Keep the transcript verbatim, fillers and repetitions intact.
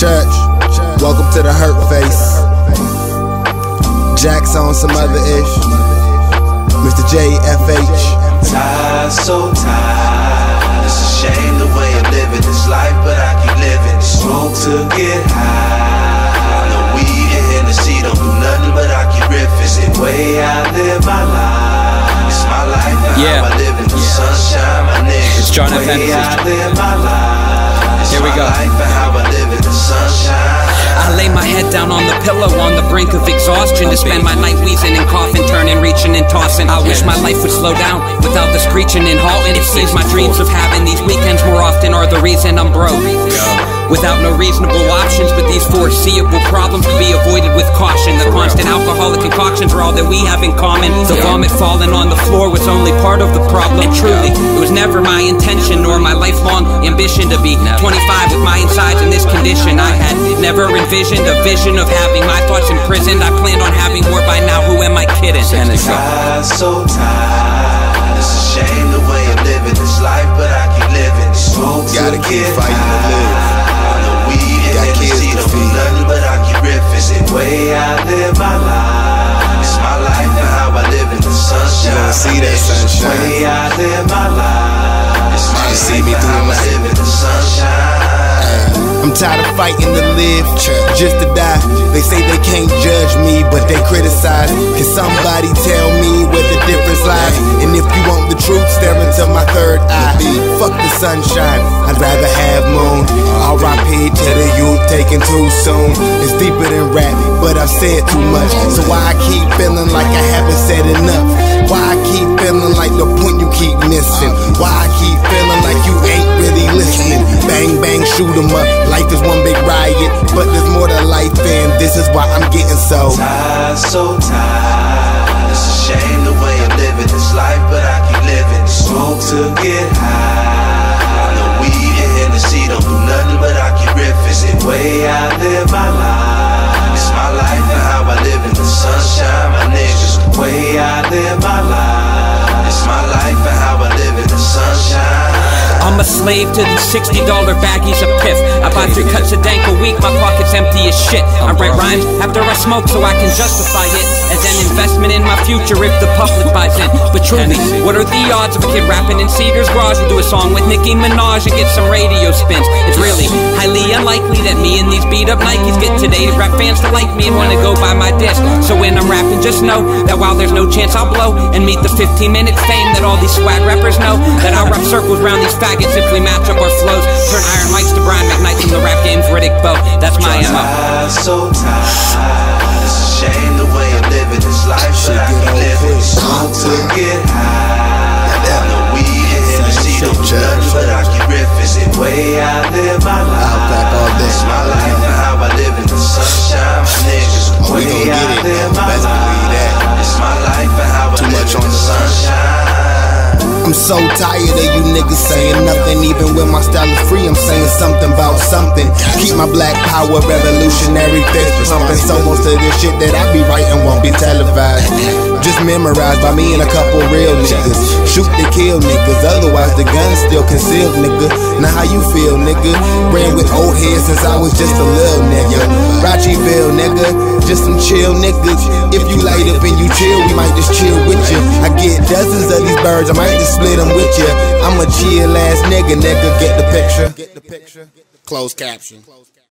Church, welcome to the Hurt Face. Jack's on some other ish. Mister J F H. Tired, so tired. It's a shame the way I'm living this life, but I keep living. Smoke to get high. No weed and Hennessy don't do nothing, but I keep riffing. It's the way I live my life. It's my life and yeah. how I live in the yeah. sunshine, my niggas. It's John F. The way I live my life. It's Here we my go. life and how I live in the sunshine. I lay my head down on the pillow on the brink of exhaustion to spend my night wheezing and coughing, turning, reaching and tossing. I wish my life would slow down without the screeching and halting. It seems my dreams of having these weekends more often are the reason I'm broke. Without no reasonable options, but these foreseeable problems to be avoided with caution. The constant alcoholic concoctions are all that we have in common. The vomit falling on the floor was only part of the problem. And truly, it was never my intention nor my lifelong ambition to be twenty-five with my insides in this condition. I had never envisioned a vision of having my thoughts imprisoned. I planned on having more by now. Who am I kidding? Tired, so tired. It's a shame the way I'm living this life, but I keep living. Smoke Gotta to keep get fighting to live. No weed and Hennessy don't do nothing, but I keep riffing. It's the way I live my life. It's my life and how I live in the sunshine. You don't see that sunshine. It's the way I live my life. It's my You life see me and through how my- I live in the sunshine. I'm tired of fighting to live, just to die. They say they can't judge me, but they criticize. Can somebody tell me where the difference lies? And if you want the truth, stare into my third eye. Fuck the sunshine, I'd rather have moon. R I P to the youth taken too soon. It's deeper than rap, but I've said too much. So why I keep feeling like I haven't said enough? Why I keep feeling like the point you keep missing? Why I keep feeling like you ain't really listening? Bang, bang, shoot 'em up. Life is one big riot, but there's more to life, and this is why I'm getting so tired, so tired. It's a shame the way I'm living this life, but I keep living. Smoke to get high. No weed and Hennessy don't do nothing, but I keep riffing. It's the way I live my life. It's my life and how I live in the sunshine, my niggas. The way I live my life. It's my life and how I live in the sunshine. I'm a slave to these sixty dollar baggies of piff. I buy three cuts of dank a week, my pocket's empty as shit. I write rhymes after I smoke so I can justify it as an investment in my future if the public buys in. But truly, what are the odds of a kid rapping in Cedar's garage will do a song with Nicki Minaj and get some radio spins? It's really highly unlikely that me and these beat up Nikes get today's rap fans to like me and wanna go buy my disc. So when I'm rapping, just know that while there's no chance I'll blow and meet the fifteen minute fame that all these swag rappers know, that I'll wrap circles around these faggots if we match up our flows. Turn Iron Mics to Brian McKnight from the rap game's Riddick Bowe. That's my M O. Tired, so tired. It's a shame the way I'm living this life, but I keep living. Smoke to get high. No weed and Hennessy don't do nothing, but I keep riffing. It's the way I live my life. It's my life and how I live in the sunshine, my niggas. The way I live my life. It's my life and how I live in the sunshine. I'm so tired of you niggas saying nothing. Even when my style is free, I'm saying something about something. Keep my black power revolutionary fist pumping. So most of this shit that I be writing won't be televised, just memorized by me and a couple real niggas. Shoot to kill niggas, otherwise the gun's still concealed, nigga. Now how you feel, nigga? Ran with old heads since I was just a little nigga. Rockyville, nigga, just some chill niggas. If you light up and you chill, we might just chill with you. I get dozens of these birds, I might just split them with you. I'm a chill ass nigga, nigga, get the picture. Closed caption.